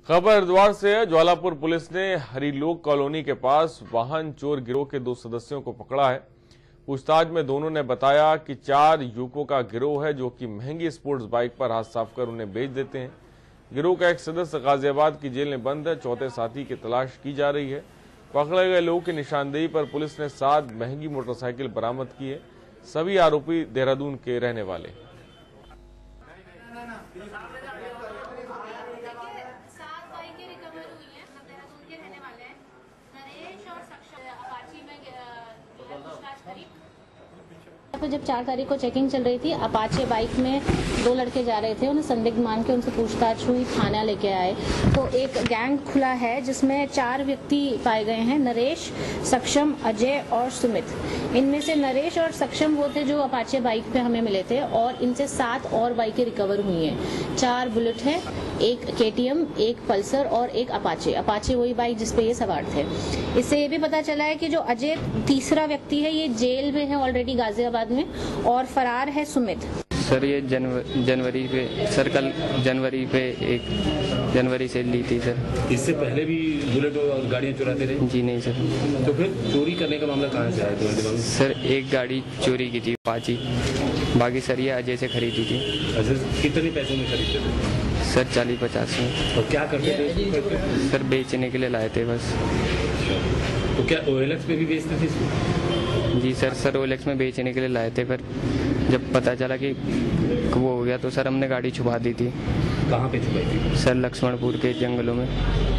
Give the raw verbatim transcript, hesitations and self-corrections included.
खबर हरिद्वार से है। ज्वालापुर पुलिस ने हरिलोक कॉलोनी के पास वाहन चोर गिरोह के दो सदस्यों को पकड़ा है। पूछताछ में दोनों ने बताया कि चार युवकों का गिरोह है जो कि महंगी स्पोर्ट्स बाइक पर हाथ साफ कर उन्हें बेच देते हैं। गिरोह का एक सदस्य गाजियाबाद की जेल में बंद है। चौथे साथी की तलाश की जा रही है। पकड़े गए लोगों की निशानदेही पर पुलिस ने सात महंगी मोटरसाइकिल बरामद की है। सभी आरोपी देहरादून के रहने वाले हैं। सात बाइकें रिकवर हुई हैं, देहरादून के रहने वाले हैं। नरेश और सक्षम अपाची में जो है पूछताछ करी। तो जब चार तारीख को चेकिंग चल रही थी, अपाचे बाइक में दो लड़के जा रहे थे। उन्हें संदिग्ध मान के उनसे पूछताछ हुई, थाना लेके आए तो एक गैंग खुला है जिसमें चार व्यक्ति पाए गए हैं, नरेश, सक्षम, अजय और सुमित। इनमें से नरेश और सक्षम वो थे जो अपाचे बाइक पे हमें मिले थे और इनसे सात और बाइकें रिकवर हुई हैं। चार बुलेट है, एक केटीएम, एक पल्सर और एक अपाचे। अपाचे वही बाइक जिसपे ये सवार थे। इससे ये भी पता चला है कि जो अजय तीसरा व्यक्ति है ये जेल में है ऑलरेडी गाजियाबाद में, और फरार है सुमित। सर ये जनवर, जनवरी पे सर कल जनवरी पे एक जनवरी से ली थी सर। इससे पहले भी बुलेट और गाड़ियाँ चुराते रहे? जी नहीं सर। तो फिर चोरी करने का मामला कहाँ से आया तुम्हारे दिमाग में? सर एक गाड़ी चोरी की थी पाची, बाकी सर ये अजय से खरीदी थी। अच्छा, कितने पैसों में खरीदते थे? सर चालीस पचास में। और क्या करते थे? सर बेचने के लिए लाए थे बस। तो क्या ओएलएक्स पे भी बेचते थे इसको? जी सर सर ओएलएक्स में बेचने के लिए लाए थे, पर जब पता चला कि वो हो गया तो सर हमने गाड़ी छुपा दी थी। कहाँ पे छुपाई थी? सर लक्ष्मणपुर के जंगलों में।